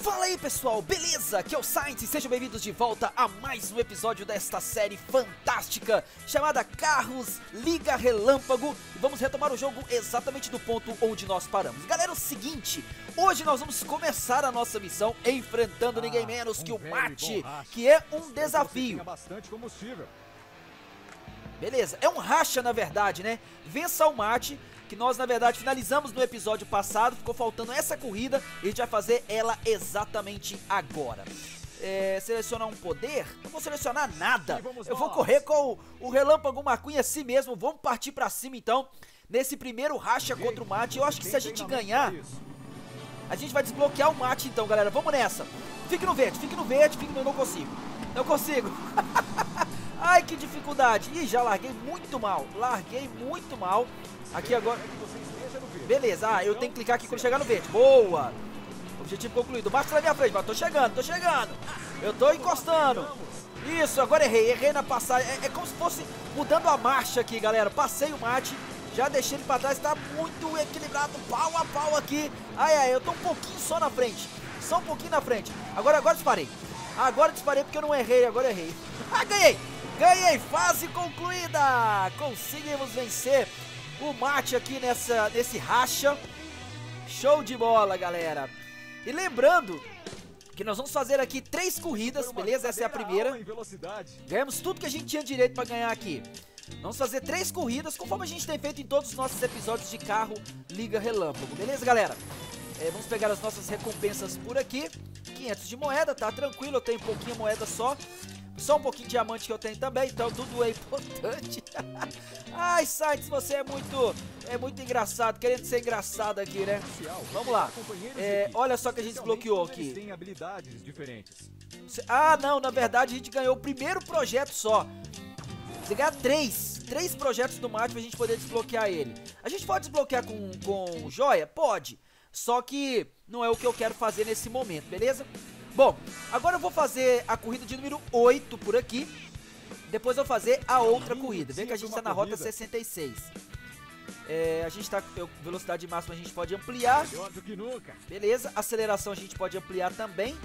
Fala aí pessoal, beleza? Aqui é o Sainz e sejam bem-vindos de volta a mais um episódio desta série fantástica chamada Carros Liga Relâmpago. E vamos retomar o jogo exatamente do ponto onde nós paramos. Galera, é o seguinte, hoje nós vamos começar a nossa missão enfrentando ninguém menos que o Mate, que é um desafio. Beleza, é um racha na verdade, né? Vença o Mate, que nós na verdade finalizamos no episódio passado. Ficou faltando essa corrida e a gente vai fazer ela exatamente agora. Selecionar um poder? Não vou selecionar nada. Eu vou correr com o Relâmpago McQueen assim mesmo. Vamos partir pra cima então, nesse primeiro racha contra o Mate. Eu acho que se a gente ganhar, a gente vai desbloquear o Mate então, galera. Vamos nessa. Fique no verde, fique no verde, fique no... Não consigo. Não consigo. Ai, que dificuldade. Ih, já larguei muito mal. Larguei muito mal. Aqui agora... Beleza, eu tenho que clicar aqui quando chegar no verde. Boa. Objetivo concluído. Bate na minha frente, mas tô chegando. Eu tô encostando. Isso, agora errei na passagem. É como se fosse mudando a marcha aqui, galera. Passei o Mate, já deixei ele pra trás. Tá muito equilibrado, pau a pau aqui. Ai, eu tô um pouquinho só na frente. Só um pouquinho na frente. Agora disparei. Agora disparei porque eu não errei, agora errei. Ganhei, fase concluída. Conseguimos vencer o Mate aqui nesse racha. Show de bola, galera. E lembrando que nós vamos fazer aqui 3 corridas, beleza? Essa é a primeira. Ganhamos tudo que a gente tinha direito para ganhar aqui. Vamos fazer 3 corridas, conforme a gente tem feito em todos os nossos episódios de Carro Liga Relâmpago, beleza, galera? Vamos pegar as nossas recompensas por aqui. 500 de moeda, tá tranquilo, eu tenho pouquinha moeda só. Só um pouquinho de diamante que eu tenho também, então tudo é importante. Ai, Sainz, você é muito engraçado, querendo ser engraçado aqui, né? Vamos lá. Olha só que a gente desbloqueou aqui. Tem habilidades diferentes. Ah, não, na verdade a gente ganhou o primeiro projeto só. Você ganha 3 projetos do Mate pra gente poder desbloquear ele. A gente pode desbloquear com joia? Pode. Só que não é o que eu quero fazer nesse momento, beleza? Bom, agora eu vou fazer a corrida de número 8 por aqui. Depois eu vou fazer a outra corrida. Vê que a gente tá na rota 66. A gente tá... Velocidade máxima a gente pode ampliar. Beleza, aceleração a gente pode ampliar também.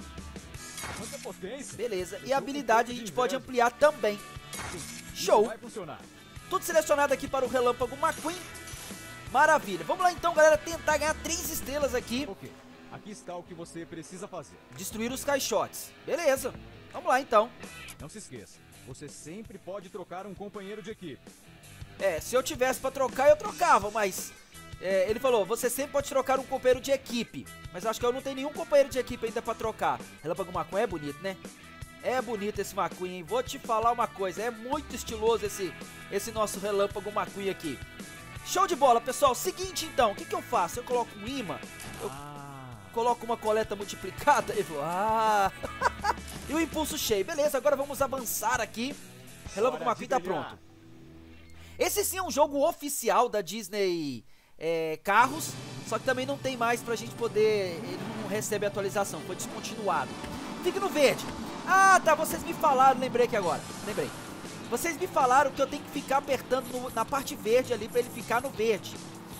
Beleza, e a habilidade a gente pode ampliar também. Show! Tudo selecionado aqui para o Relâmpago McQueen. Maravilha, vamos lá então, galera, tentar ganhar 3 estrelas aqui. Ok, aqui está o que você precisa fazer. Destruir os caixotes. Beleza, vamos lá então. Não se esqueça, você sempre pode trocar um companheiro de equipe. Se eu tivesse pra trocar, eu trocava, mas... ele falou, você sempre pode trocar um companheiro de equipe. Mas acho que eu não tenho nenhum companheiro de equipe ainda pra trocar. Relâmpago McQueen é bonito, né? É bonito esse McQueen, hein? Vou te falar uma coisa, é muito estiloso esse nosso Relâmpago McQueen aqui. Show de bola, pessoal. Seguinte, então, o que eu faço? Eu coloco um imã, eu coloco uma coleta multiplicada. Ele falou, e o impulso cheio. Beleza, agora vamos avançar aqui. Relâmpago McQueen tá pronto. Esse sim é um jogo oficial da Disney Carros, só que também não tem mais pra gente poder... Ele não recebe atualização, foi descontinuado. Fique no verde. Tá, vocês me falaram, lembrei aqui agora. Vocês me falaram que eu tenho que ficar apertando na parte verde ali pra ele ficar no verde.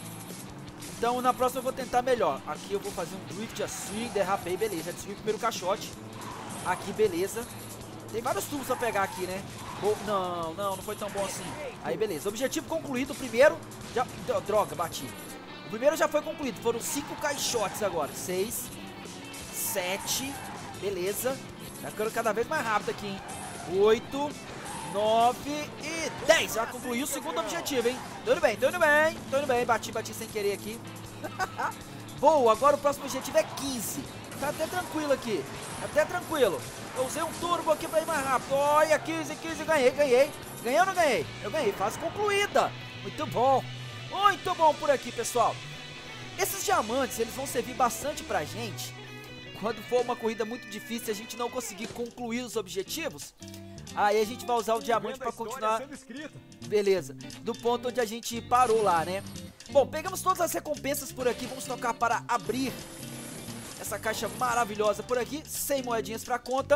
Então na próxima eu vou tentar melhor. Aqui eu vou fazer um drift assim, derrapei, beleza. Já destruí o primeiro caixote. Aqui, beleza. Tem vários tubos pra pegar aqui, né? Não foi tão bom assim. Aí, beleza. Objetivo concluído, o primeiro... Droga, bati. O primeiro já foi concluído. Foram 5 caixotes agora. 6, 7, beleza. Tá ficando cada vez mais rápido aqui, hein? 8... 9 e 10. Já concluiu o segundo objetivo, hein? Tudo bem. Bati sem querer aqui. Boa, agora o próximo objetivo é 15. Tá até tranquilo aqui. Eu usei um turbo aqui pra ir mais rápido. Olha, 15, ganhei. Ganhei ou não ganhei? Eu ganhei, fase concluída. Muito bom por aqui, pessoal. Esses diamantes, eles vão servir bastante pra gente quando for uma corrida muito difícil e a gente não conseguir concluir os objetivos. Aí a gente vai usar o diamante pra continuar. Beleza, do ponto onde a gente parou lá, né? Bom, pegamos todas as recompensas por aqui. Vamos tocar para abrir essa caixa maravilhosa por aqui. 100 moedinhas pra conta.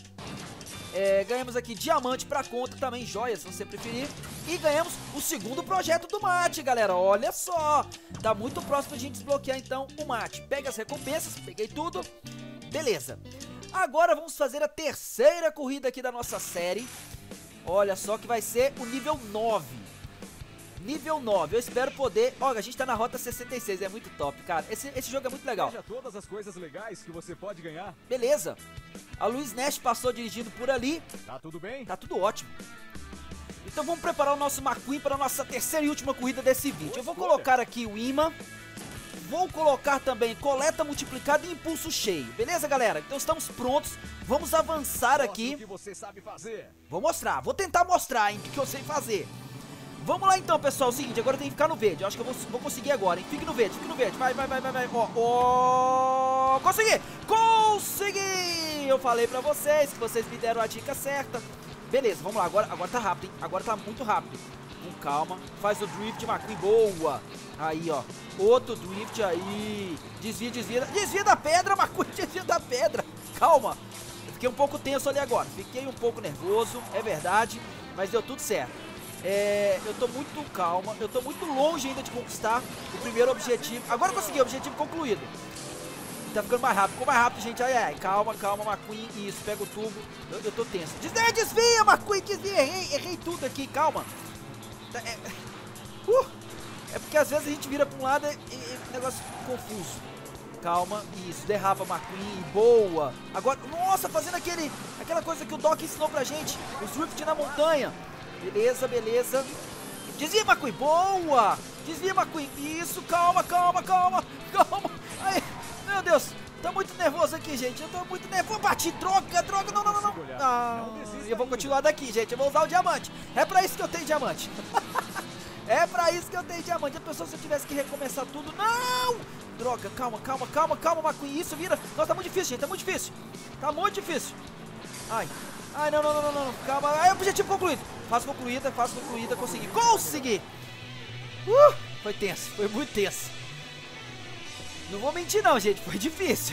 Ganhamos aqui diamante pra conta, também joias, se você preferir. E ganhamos o segundo projeto do Mate, galera. Olha só, tá muito próximo de a gente desbloquear então o Mate. Pega as recompensas, peguei tudo. Beleza. Agora vamos fazer a terceira corrida aqui da nossa série. Olha só que vai ser o nível 9. Nível 9, eu espero poder... Olha, a gente tá na rota 66, é muito top, cara. Esse jogo é muito legal. Veja todas as coisas legais que você pode ganhar. Beleza. A Luiz Nash passou dirigindo por ali. Tá tudo bem? Tá tudo ótimo. Então vamos preparar o nosso McQueen para a nossa terceira e última corrida desse vídeo. Eu vou colocar aqui o imã. Vou colocar também coleta multiplicada e impulso cheio. Beleza, galera? Então estamos prontos. Vamos avançar aqui. O que você sabe fazer. Vou mostrar. Vou tentar mostrar, hein, o que eu sei fazer. Vamos lá então, pessoal. Seguinte, agora tem que ficar no verde. Eu acho que eu vou conseguir agora, hein? Fique no verde, fique no verde. Vai. Ó. Consegui! Consegui! Eu falei pra vocês que vocês me deram a dica certa. Beleza, vamos lá. Agora tá rápido, hein? Agora tá muito rápido. Com calma. Faz o drift, McQueen. Boa! Aí, ó. Outro drift aí. Desvia. Desvia da pedra, McQueen. Desvia da pedra. Calma. Eu fiquei um pouco tenso ali agora. Fiquei um pouco nervoso, é verdade. Mas deu tudo certo. Eu tô muito calma, eu tô muito longe ainda de conquistar o primeiro objetivo. Agora consegui, objetivo concluído. Tá ficando mais rápido, ficou mais rápido, gente. Ai, calma, McQueen. Isso, pega o tubo. Eu tô tenso. Desvia, McQueen, desvia. Errei tudo aqui, calma. É porque às vezes a gente vira pra um lado e negócio confuso. Calma, isso, derrapa, McQueen, boa. Agora, nossa, fazendo aquela coisa que o Doc ensinou pra gente. O drift na montanha. Beleza. Desvia, McQueen. Boa. Desvia, McQueen. Isso, calma. Ai, meu Deus. Tô muito nervoso aqui, gente. Eu tô muito nervoso. Bati, droga. Não. Eu vou continuar daqui, gente. Eu vou usar o diamante. É pra isso que eu tenho diamante. É pra isso que eu tenho diamante. A pessoa, se eu tivesse que recomeçar tudo... Não! Droga, calma, McQueen. Isso, vira. Nossa, tá muito difícil, gente. Tá muito difícil. Ai, não. Calma. Ai, objetivo concluído. Fase concluída. Consegui. Foi tenso. Foi muito tenso. Não vou mentir não, gente. Foi difícil.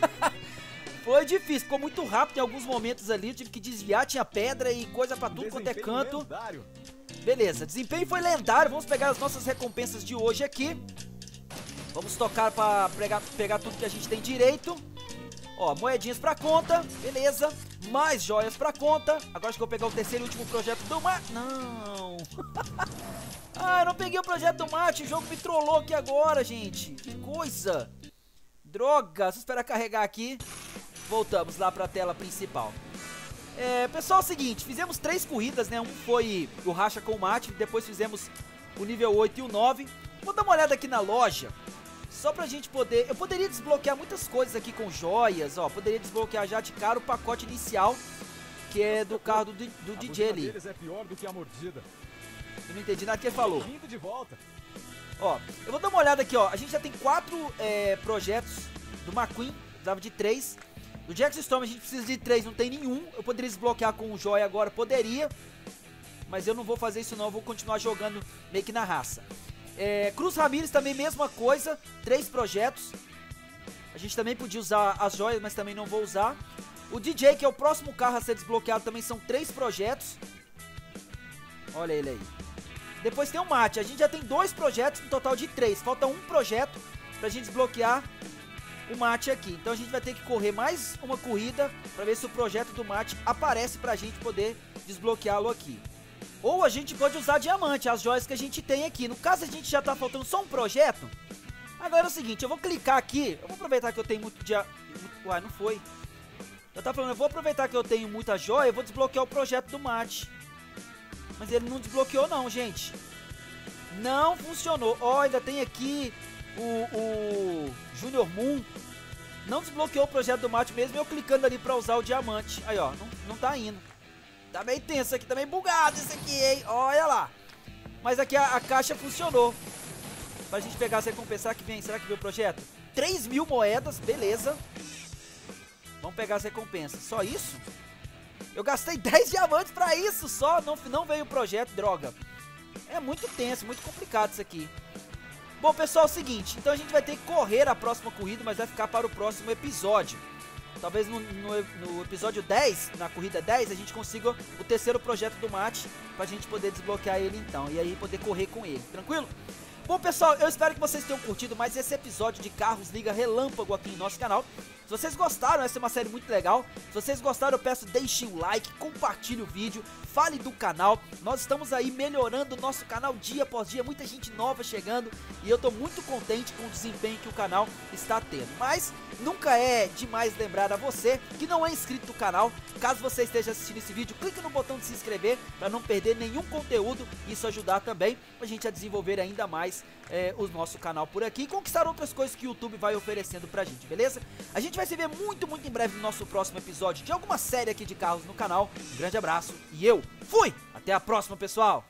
Foi difícil. Ficou muito rápido em alguns momentos ali. Eu tive que desviar. Tinha pedra e coisa pra tudo quanto é canto. Lendário. Beleza. Desempenho foi lendário. Vamos pegar as nossas recompensas de hoje aqui. Vamos tocar pra pegar tudo que a gente tem direito. Ó, moedinhas pra conta, beleza. Mais joias pra conta. Agora acho que eu vou pegar o terceiro e último projeto do mate. Não. Ah, eu não peguei o projeto do mate. O jogo me trollou aqui agora, gente. Que coisa. Droga. Só esperar carregar aqui. Voltamos lá pra tela principal. Pessoal, é o seguinte. Fizemos 3 corridas, né? Um foi o racha com o mate. Depois fizemos o nível 8 e o 9. Vou dar uma olhada aqui na loja. Só pra gente poder... Eu poderia desbloquear muitas coisas aqui com joias, ó. Poderia desbloquear já de cara o pacote inicial, que é do carro do DJ ali. Deles é pior do que a mordida. Eu não entendi nada que ele falou. Vindo de volta. Ó, eu vou dar uma olhada aqui, ó. A gente já tem 4 projetos do McQueen. Precisava de 3. Do Jackson Storm a gente precisa de 3, não tem nenhum. Eu poderia desbloquear com o joia agora, poderia. Mas eu não vou fazer isso não, eu vou continuar jogando meio que na raça. Cruz Ramirez também, mesma coisa, 3 projetos. A gente também podia usar as joias, mas também não vou usar. O DJ, que é o próximo carro a ser desbloqueado, também são 3 projetos. Olha ele aí. Depois tem o mate, a gente já tem 2 projetos, no total de 3. Falta um projeto pra gente desbloquear o mate aqui. Então a gente vai ter que correr mais uma corrida pra ver se o projeto do mate aparece pra gente poder desbloqueá-lo aqui. Ou a gente pode usar diamante, as joias que a gente tem aqui. No caso, a gente já tá faltando só um projeto. Agora é o seguinte, eu vou clicar aqui. Eu vou aproveitar que eu tenho muito diamante. Uai, não foi. Eu tava falando, eu vou aproveitar que eu tenho muita joia. Eu vou desbloquear o projeto do mate. Mas ele não desbloqueou não, gente. Não funcionou. Ó, ainda tem aqui o Junior Moon. Não desbloqueou o projeto do mate mesmo. Eu clicando ali pra usar o diamante. Aí, ó, não tá indo. Tá meio tenso aqui, tá meio bugado isso aqui, hein? Olha lá. Mas aqui a caixa funcionou. Pra gente pegar essa recompensa que vem. Será que veio o projeto? 3.000 moedas, beleza. Vamos pegar as recompensas. Só isso? Eu gastei 10 diamantes pra isso só. Não veio o projeto, droga. É muito tenso, muito complicado isso aqui. Bom, pessoal, é o seguinte. Então a gente vai ter que correr a próxima corrida, mas vai ficar para o próximo episódio. Talvez no episódio 10, na corrida 10, a gente consiga o terceiro projeto do mate pra gente poder desbloquear ele então. E aí poder correr com ele, tranquilo? Bom, pessoal, eu espero que vocês tenham curtido mais esse episódio de Carros Liga Relâmpago aqui em nosso canal. Se vocês gostaram, essa é uma série muito legal. Se vocês gostaram, eu peço deixem o like, compartilhe o vídeo, fale do canal. Nós estamos aí melhorando o nosso canal dia após dia, muita gente nova chegando e eu tô muito contente com o desempenho que o canal está tendo. Mas nunca é demais lembrar a você que não é inscrito no canal. Caso você esteja assistindo esse vídeo, clique no botão de se inscrever para não perder nenhum conteúdo. Isso ajudar também a gente a desenvolver ainda mais o nosso canal por aqui e conquistar outras coisas que o YouTube vai oferecendo pra gente, beleza? A gente vai se ver muito em breve no nosso próximo episódio de alguma série aqui de carros no canal. Um grande abraço e eu fui! Até a próxima, pessoal!